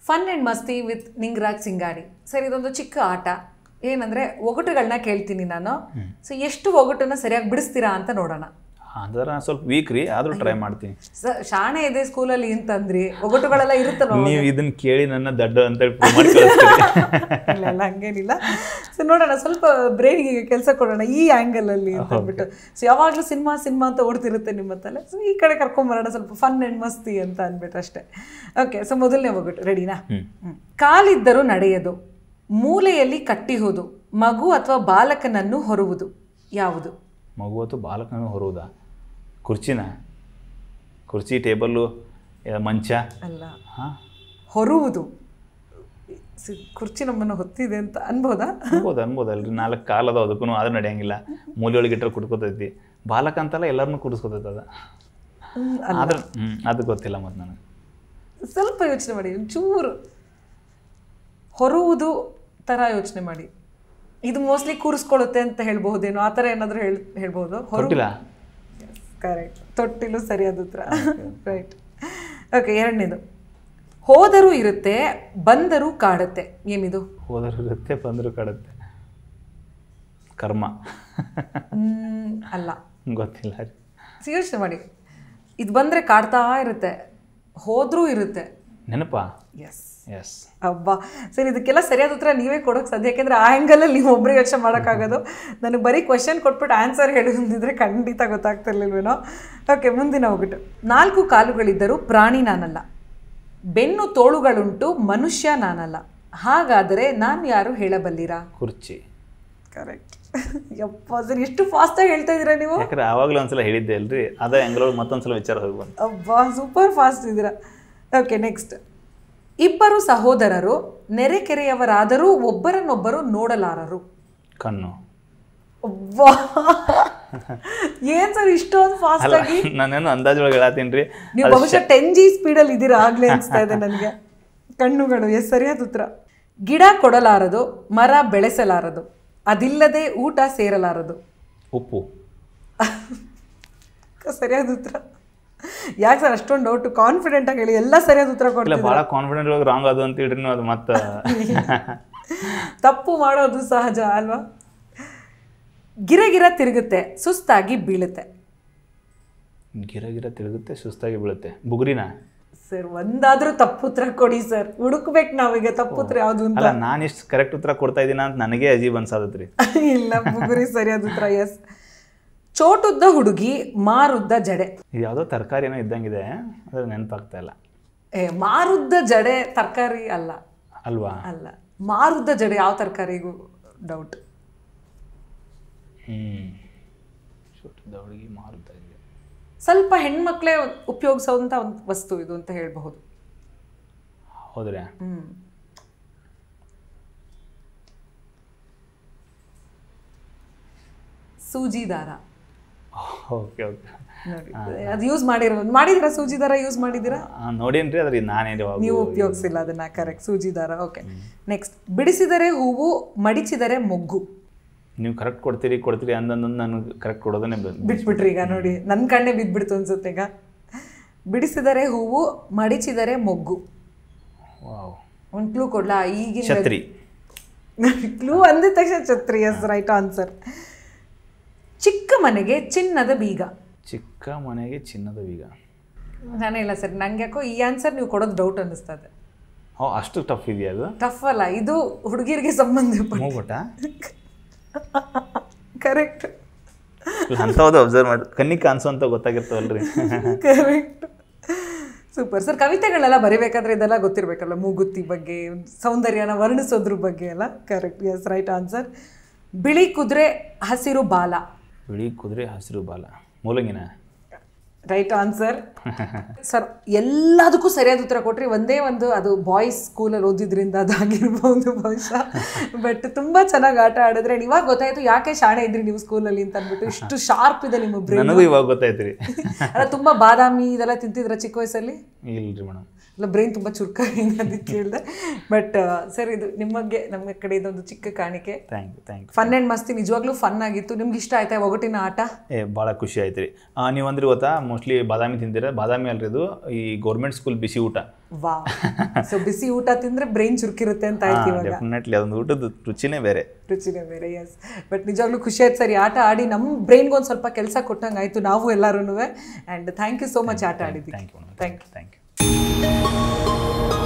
Fun and ಮಸ್ತಿ with Ningaraj Singadi. Sir, ಇದೊಂದು ಚಿಕ್ಕ ಆಟ. ಏನಂದರೆ ಒಗಟುಗಳನ್ನ ಕೇಳ್ತೀನಿ ನಾನು. ಸೊ ಎಷ್ಟು ಒಗಟನ್ನ ಸರಿಯಾಗಿ ಬಿಡಿಸ್ತೀರಾ ಅಂತ ನೋಡೋಣ. ಅಂದ್ರೆ ನಾನು ಸ್ವಲ್ಪ ವೀಕ್ ರೀ, ಆದರೂ ಟ್ರೈ ಮಾಡ್ತೀನಿ. ಸರ್, ಶಾಣೆ ಇದೆ ಸ್ಕೂಲಲ್ಲಿ ಅಂತಂದ್ರಿ, ಒಗಟುಗಳೆಲ್ಲ ಇರುತ್ತಲ್ಲ. ನೀವು ಇದನ್ನ ಕೇಳಿ ನನ್ನ ದಡ್ಡ ಅಂತ ಮಾಡಿ ಕಳಿಸ್ತೀರಿ. ಇಲ್ಲ ಹಂಗೇನಿಲ್ಲ. ಸೊ ನೋಡೋಣ, ಸ್ವಲ್ಪ ಬ್ರೈನ್ಗೆ ಕೆಲಸ ಕೊಡೋಣ ಈ ಆ್ಯಂಗಲಲ್ಲಿ ಅಂತ ಅಂದ್ಬಿಟ್ಟು. ಸೊ ಯಾವಾಗಲೂ ಸಿನಿಮಾ ಅಂತ ಓಡ್ತಿರುತ್ತೆ ನಿಮ್ಮ ತಲೆ. ಸೊ ಈ ಕಡೆ ಕರ್ಕೊಂಬರೋಣ ಸ್ವಲ್ಪ ಫನ್ ಆ್ಯಂಡ್ ಮಸ್ತಿ ಅಂತ ಅಂದ್ಬಿಟ್ಟು ಅಷ್ಟೇ. ಓಕೆ, ಸೊ ಮೊದಲನೇ ಒಗಟು ರೆಡಿನಾ? ಕಾಲಿದ್ದರೂ ನಡೆಯದು, ಮೂಲೆಯಲ್ಲಿ ಕಟ್ಟಿಹುದು, ಮಗು ಅಥವಾ ಬಾಲಕನನ್ನು ಹೊರುವುದು. ಯಾವುದು? ಮಗು ಅಥವಾ ಬಾಲಕನನ್ನು ಹೊರುವುದಾ? ಕುರ್ಚಿ, ಟೇಬಲ್ಲು, ಮಂಚ ಅಲ್ಲ. ಹೊರುವುದು. ಕುರ್ಚಿ ನಮ್ಮನ್ನು ಹೊತ್ತಿದೆ ಅಂತ ಅನ್ಬೋದಾ? ಅನ್ಬೋದಲ್ರಿ. 4 ಕಾಲದ ಅದಕ್ಕೂ ಆದ್ರೂ ನಡೆಯಂಗಿಲ್ಲ. ಮೂಲೆಯೊಳಗೆ ಇಟ್ಟರೆ ಕುಡ್ಕೋತೈತಿ. ಬಾಲಕ ಅಂತಲ್ಲ, ಎಲ್ಲರನ್ನೂ ಕುಡಿಸ್ಕೋತೈತೆ ಅದು. ಆದ್ರೆ ಅದು ಗೊತ್ತಿಲ್ಲ ಮತ್ತು ನನಗೆ. ಸ್ವಲ್ಪ ಯೋಚನೆ ಮಾಡಿ, ಒಂಚೂರು ಹೊರುವುದು ಥರ ಯೋಚನೆ ಮಾಡಿ. ಇದು ಮೋಸ್ಟ್ಲಿ ಕೂರಿಸ್ಕೊಳ್ಳುತ್ತೆ ಅಂತ ಹೇಳ್ಬಹುದೇನೋ, ಆ ಥರ ಏನಾದರೂ ಹೇಳ್ಬೋದು. ಹೊರಟಿಲ್ಲ. ಕರೆಕ್ಟ್, ತೊಟ್ಟಿಲು ಸರಿಯಾದ ಉತ್ತರ. ರೈಟ್. ಓಕೆ, ಎರಡನೇದು. ಹೋದರೂ ಇರುತ್ತೆ, ಬಂದರೂ ಕಾಡುತ್ತೆ. ಏನಿದು? ಹೋದರೂ ಇರುತ್ತೆ, ಬಂದರೂ ಕಾಡುತ್ತೆ. ಕರ್ಮ. ಅಲ್ಲ, ಗೊತ್ತಿಲ್ಲ ರೀ. ಯೋಚನೆ ಮಾಡಿ. ಇದು ಬಂದರೆ ಕಾಡ್ತಾ ಇರುತ್ತೆ, ಹೋದ್ರೂ ಇರುತ್ತೆ. ನೆನಪಾ? ಎಸ್. ಅಬ್ಬಾ ಸರಿ, ಇದಕ್ಕೆಲ್ಲ ಸರಿಯಾದ ಉತ್ತರ ನೀವೇ ಕೊಡೋಕೆ ಸಾಧ್ಯ. ಯಾಕೆಂದರೆ ಆ ಆ್ಯಂಗಲಲ್ಲಿ ನೀವು ಒಬ್ಬರೇ ಯೋಚನೆ ಮಾಡೋಕ್ಕಾಗೋದು. ನನಗೆ ಬರೀ ಕ್ವೆಶನ್ ಕೊಟ್ಬಿಟ್ಟು ಆನ್ಸರ್ ಹೇಳೋದಿದ್ರೆ ಖಂಡಿತ ಗೊತ್ತಾಗ್ತಿರ್ಲಿಲ್ವೇನೋ. ಓಕೆ, ಮುಂದಿನ ಒಗಟು. 4 ಕಾಲುಗಳಿದ್ದರೂ ಪ್ರಾಣಿ ನಾನಲ್ಲ, ಬೆನ್ನು ತೋಳುಗಳುಂಟು, ಮನುಷ್ಯ ನಾನಲ್ಲ, ಹಾಗಾದರೆ ನಾನು ಯಾರು ಹೇಳಬಲ್ಲಿರಾ? ಕುರ್ಚಿ. ಕರೆಕ್ಟ್. ಯಪ್ಪ ಸರಿ, ಎಷ್ಟು ಫಾಸ್ಟಾಗಿ ಹೇಳ್ತಾ ಇದ್ದೀರಾ ನೀವು. ಯಾಕಂದ್ರೆ ಆವಾಗಲೂ ಒಂದ್ಸಲ ಹೇಳಿದ್ದೆ ಅಲ್ರಿ, ಅದೇ ಆ್ಯಂಗಲ್ ಮತ್ತೊಂದ್ಸಲ ವಿಚಾರ ಹೋಗಿ ಬಂತು. ಅಬ್ಬಾ ಸೂಪರ್ ಫಾಸ್ಟ್ ಇದ್ದೀರಾ. Okay, next. ಇಬ್ಬರು ಸಹೋದರರು, ನೆರೆಕೆರೆಯವರಾದರೂ ಒಬ್ಬರನ್ನೊಬ್ಬರು ನೋಡಲಾರರು. ಕಣ್ಣು. ಅಬ್ಬಾ ಏನ್ ಸರ್ ಇಷ್ಟೊಂದು ಫಾಸ್ಟ್ ಆಗಿ? ನಾನೇನು ಅಂದಾಜೊಳಗೆ ಹೇಳತ್ತೀನಿ ರೀ. ನೀವು ಬಹುಶಃ 10G ಸ್ಪೀಡಲ್ಲಿ ಇದ್ದೀರಾ ಆಗ್ಲೇ ಅನಿಸ್ತಾ ಇದೆ ನನಗೆ. ಕಣ್ಣುಗಳು. ಎಸ್, ಸರಿಯಾದ ಉತ್ತರ. ಗಿಡ ಕೊಡಲಾರದು, ಮರ ಬೆಳೆಸಲಾರದು, ಅದಿಲ್ಲದೆ ಊಟ ಸೇರಲಾರದು. ಉಪ್ಪು. ಸರಿಯಾದ ಉತ್ತರ. ಯಾಕೆ ಸರ್ ಅಷ್ಟೊಂದು ಡೌಟ್? ಕಾನ್ಫಿಡೆಂಟ್ ಆಗಿ ಹೇಳಿ, ಎಲ್ಲ ಸರಿಯಾದ ಉತ್ತರ ಕೊಡ್ತೀವಿ. ಭಾಳ ಕಾನ್ಫಿಡೆಂಟ್ ಒಳಗೆ ರಾಂಗ್ ಅದು ಅಂತ ಹೇಳ್ರಿ. ಅದು ಮತ್ತೆ ತಪ್ಪು ಮಾಡೋದು ಸಹಜ ಅಲ್ವಾ? ಗಿರಗಿರ ತಿರುಗುತ್ತೆ, ಸುಸ್ತಾಗಿ ಬೀಳುತ್ತೆ. ಗಿರಗಿರ ತಿರುಗುತ್ತೆ, ಸುಸ್ತಾಗಿ ಬೀಳುತ್ತೆ. ಬುಗುರಿನ? ಸರ್, ಒಂದಾದ್ರೂ ತಪ್ಪು ಉತ್ತರ ಕೊಡಿ ಸರ್, ಹುಡುಕ್ಬೇಕು ನಾವೀಗ ತಪ್ಪು ಉತ್ತರ ಯಾವುದು ಅಂತ. ಅಲ್ಲ, ನಾನು ಇಷ್ಟು ಕರೆಕ್ಟ್ ಉತ್ತರ ಕೊಡ್ತಾ ಇದ್ದೀನ ಅಂತ ನನಗೆ ಅಜೀಬ್ ಅನ್ಸಾದತ್ರಿ. ಇಲ್ಲ, ಬುಗುರಿ ಸರಿಯಾದ ಉತ್ತರ. ಎಸ್. ಚೋಟುದ್ದ ಹುಡುಗಿ, ಮಾರುದ್ದ ಜಡೆ. ಇದು ಯಾವುದೋ ತರಕಾರಿ ಏನೋ ಇದ್ದಂಗಿದೆ, ಅದು ನೆನಪಾಗ್ತಾ ಇಲ್ಲ. ಮಾರುದ್ದ ಜಡೆ ತರಕಾರಿ ಅಲ್ಲ ಅಲ್ವಾ? ಅಲ್ಲ, ಮಾರುದ್ದ ಜಡೆ ಯಾವ ತರಕಾರಿಗೂ ಡೌಟ್. ಚೋಟುದ್ದ ಹುಡುಗಿ, ಮಾರುದ್ದ ಜಡೆ. ಸ್ವಲ್ಪ ಹೆಣ್ಮಕ್ಳೇ ಉಪಯೋಗಿಸೋಂಥ ಒಂದು ವಸ್ತು ಇದು ಅಂತ ಹೇಳ್ಬಹುದು. ಹೌದ್ರಾ? ಸೂಜಿ ದಾರ. Okay okay. ನೋಡಿ, ಅದು ಯೂಸ್ ಮಾಡಿದಿರಾ? ಸೂಜಿ ದಾರ ಯೂಸ್ ಮಾಡಿದ್ದೀರಾ? ನೋಡೇನ್ರಿ, ಅದ್ರಿ ನಾನೇ ನೀವು ಉಪಯೋಗಿಸಿಲ್ಲ ಅದನ್ನ. ಕರೆಕ್ಟ್, ಸೂಜಿ ದಾರ. Okay, next. ಬಿಡಿಸಿದರೆ ಹೂವು, ಮಡಿಚಿದರೆ ಮೊಗ್ಗು. ನೀವು ಕರೆಕ್ಟ್ ಕೊಡ್ತೀರಿ ಅಂದಂದು ನನಗೆ ಕರೆಕ್ಟ್ ಕೊಡೋದನ್ನೇ ಬಿಟ್ಬಿಟ್ರಿ. ಈಗ ನೋಡಿ, ನನ್ನ ಕಣ್ಣೇ ಬಿದ್ದುಬಿಡ್ತು ಅನ್ಸುತ್ತೆ ಈಗ. ಬಿಡಿಸಿದರೆ ಹೂವು, ಮಡಿಚಿದರೆ ಮೊಗ್ಗು. ಒಂದು ಕ್ಲೂ ಕೊಡ್ಲಾ? ಈಗಿನ ಛತ್ರಿ. ಕ್ಲೂ ಅಂದಿದ ತಕ್ಷಣ ಛತ್ರಿ. Yes, right answer. ಚಿಕ್ಕ ಮನೆಗೆ ಚಿನ್ನದ ಬೀಗ. ಚಿಕ್ಕ ಮನೆಗೆ ಚಿನ್ನದ ಬೀಗ. ನಾನೇ ಇಲ್ಲ ಸರ್, ನಂಗೆ ಯಾಕೋ ಈ ಆನ್ಸರ್ ನೀವು ಕೊಡೋದು ಡೌಟ್ ಅನ್ನಿಸ್ತದೆ. ಅಷ್ಟು ಟಫ್ ಇದೆಯಾ ಅದು? ಟಫ್ ಅಲ್ಲ, ಇದು ಹುಡುಗಿಯರಿಗೆ ಸಂಬಂಧಪಟ್ಟ. ಕರೆಕ್ಟ್. ಅಂಥದ್ದು ಅಬ್ಸರ್ವ್ ಮಾಡಿ ಕಣ್ಣಿಗೆ ಕಾಣಿಸೋಂತ ಗೊತ್ತಾಗಿರ್ತಾವಲ್ರಿ. Correct, super sir. ಕವಿತೆಗಳೆಲ್ಲ ಬರಿಬೇಕಾದ್ರೆ ಇದೆಲ್ಲ ಗೊತ್ತಿರಬೇಕಲ್ಲ, ಮೂಗುತಿ ಬಗ್ಗೆ, ಸೌಂದರ್ಯನ ವರ್ಣಿಸೋದ್ರ ಬಗ್ಗೆ ಎಲ್ಲ. ಕರೆಕ್ಟ್. Yes, right answer. ಬಿಳಿ ಕುದುರೆ, ಹಸಿರು ಬಾಲ. ಬಿಳಿ ಕುದುರೆ, ಹಸಿರು ಬಾಲ. ಮೂಲಂಗಿನ? Right answer. ಸರ್, ಎಲ್ಲದಕ್ಕೂ ಸರಿಯಾದ ಉತ್ತರ ಕೊಟ್ರಿ. ಒಂದೇ ಒಂದು, ಅದು ಬಾಯ್ಸ್ ಸ್ಕೂಲಲ್ಲಿ ಓದಿದ್ರಿಂದ ಅದಾಗಿರ್ಬೋದು ಬಹುಶಃ. ಬಟ್ ತುಂಬ ಚೆನ್ನಾಗಿ ಆಟ ಆಡಿದ್ರೆ. ಇವಾಗ ಗೊತ್ತಾಯ್ತು ಯಾಕೆ ಶಾಣೆ ಇದ್ರಿ ನೀವು ಸ್ಕೂಲಲ್ಲಿ ಅಂತ ಅಂದ್ಬಿಟ್ಟು. ಇಷ್ಟು ಶಾರ್ಪ್ ಇದೆ ನಿಮ್ಮ ಬ್ರೈನ್. ನನಗೂ ಇವಾಗ ಗೊತ್ತಾಯ್ತು ರೀ. ಅಲ್ಲ, ತುಂಬ ಬಾದಾಮಿ ಇದೆಲ್ಲ ತಿಂತಿದ್ರ ಚಿಕ್ಕ ವಯಸ್ಸಲ್ಲಿ? ಇಲ್ರಿ ಮೇಡಮ್. ಇಲ್ಲ, ಬ್ರೈನ್ ತುಂಬ ಚುರುಕಾಗಿ ಅದಕ್ಕೆ ಕೇಳಿದೆ. ಬಟ್ ಸರ್, ಇದು ನಿಮಗೆ ನಮ್ಮ ಕಡೆ ಇದೊಂದು ಚಿಕ್ಕ ಕಾಣಿಕೆ. Thank you. ಫನ್ ಆ್ಯಂಡ್ ಮಸ್ತಿ ನಿಜವಾಗ್ಲೂ ಫನ್ ಆಗಿತ್ತು. ನಿಮ್ಗೆ ಇಷ್ಟ ಆಯ್ತಾ ಒಗಟಿನ ಆಟ? ಭಾಳ ಖುಷಿ ಆಯ್ತು ರೀ. ನೀವು ಅಂದ್ರೆ ಗೊತ್ತಾ, ಮೋಸ್ಟ್ಲಿ ಬಾದಾಮಿ ತಿಂತೀರ. ಬಾದಾಮಿ ಅಲ್ರಿ, ಇದು ಈ ಗೌರ್ಮೆಂಟ್ ಸ್ಕೂಲ್ ಬಿಸಿ ಊಟ. ವಾ ಸೊ ಬಿಸಿ ಊಟ ತಿಂದ್ರೆ ಬ್ರೈನ್ ಚುರುಕಿರುತ್ತೆ ಅಂತ ಆಯ್ತು ಇವಾಗ. ಡೆಫಿನೆಟ್ಲಿ ಅದೊಂದು ಊಟದ ರುಚಿನೇ ಬೇರೆ. ಎಸ್. ಬಟ್ ನಿಜವಾಗ್ಲೂ ಖುಷಿ ಆಯ್ತು ಸರ್, ಆಟ ಆಡಿ ನಮ್ಮ ಬ್ರೈನ್ಗೆ ಒಂದು ಸ್ವಲ್ಪ ಕೆಲಸ ಕೊಟ್ಟಂಗೆ ಆಯಿತು ನಾವು ಎಲ್ಲರೂ. And thank you so much ಆಟ ಆಡಿದ್ದೀವಿ. Thank you.